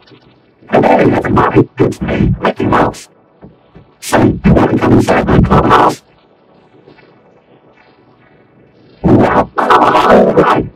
Hey everybody, it's me, Mickey Mouse. Hey, you wanna come inside my clubhouse? Well, alright.